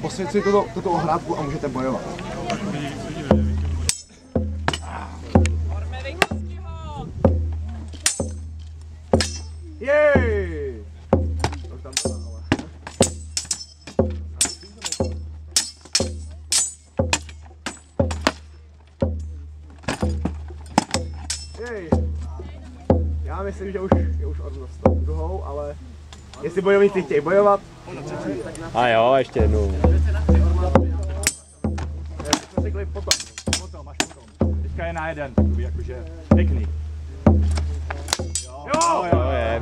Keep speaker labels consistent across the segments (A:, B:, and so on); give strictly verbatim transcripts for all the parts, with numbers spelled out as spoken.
A: posvěť si tuto, tuto ohrádku a můžete bojovat. Jej! To tam byla, ale... Jej! Já myslím, že už, že už odnož s tou druhou, ale jestli bojovníci chtějí bojovat...
B: A jo, ještě jednou.
A: Jsme řekli potom.
C: Potom, až potom. Teďka je na jeden, takový jakože pěkný. Jo,
A: jo,
B: jo, je.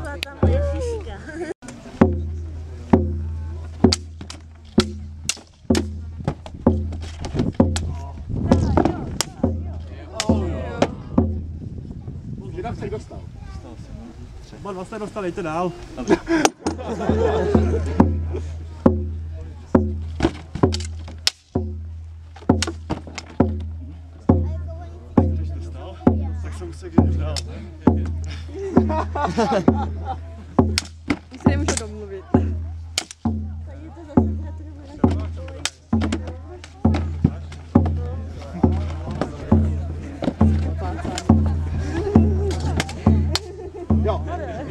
A: Židák se dostal.
C: Oba dva jste dostali, jděte dál. Tak jsem se když dál.
D: Už se nemůžu domluvit.
A: Jo.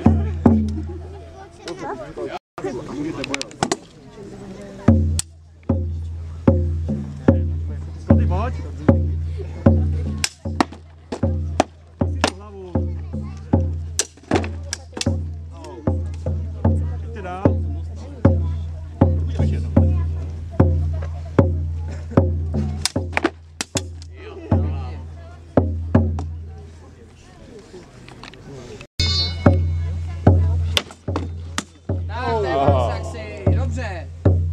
C: Skoty, pojď. Si tu hlavu. Jděte dál.
E: Dobře.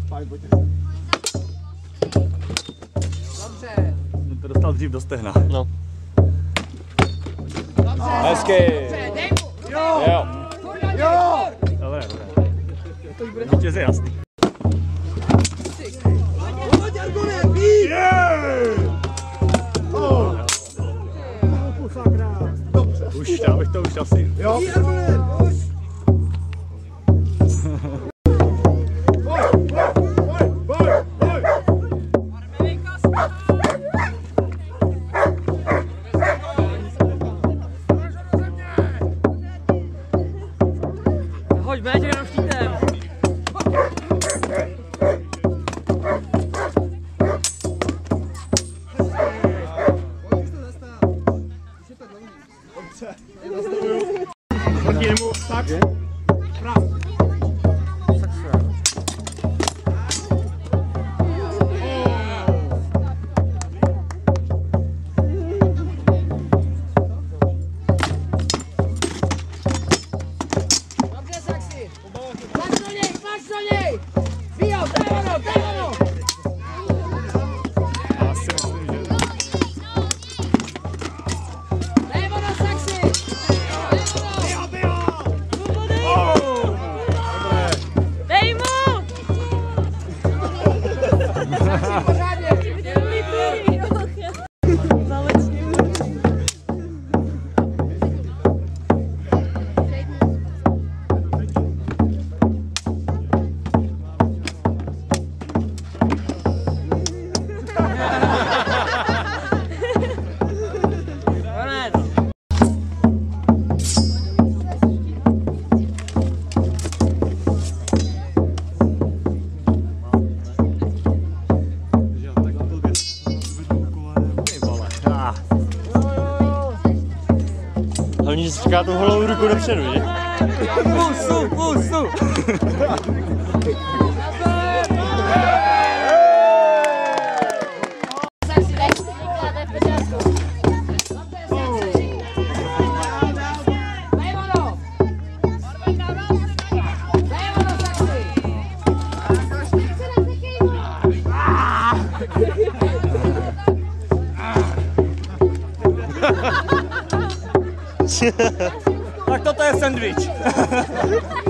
E: Dobře.
C: Jsem to dostal dřív do stehna.
B: No.
E: Dobře.
B: Hezky.
E: Dobře, dej mu.
B: Jo. Jo.
A: Jo.
C: Dobré, dobré. Vítěz je jasný. Už, já bych to už asi.
A: Jo.
D: Hoď, běž jenom štítem.
A: Proti němu tak. Prav.
E: Dobře, Saxi. Tlač do něj, tlač do něj. Bio, to je ono, to je ono.
C: Já si myslím, že...
E: To je ono, Saxi. To je ono.
D: Dej mu!
E: Saxi, pořádně.
B: Hlavně, že si říká tu holou ruku dopředu, že?
C: Pusu, pusu!
E: Saxi, dej si týká, to je v pořádku. Dobře, Saxi. To je ono. To je ono, Saxi.
C: Tak toto je sandwich.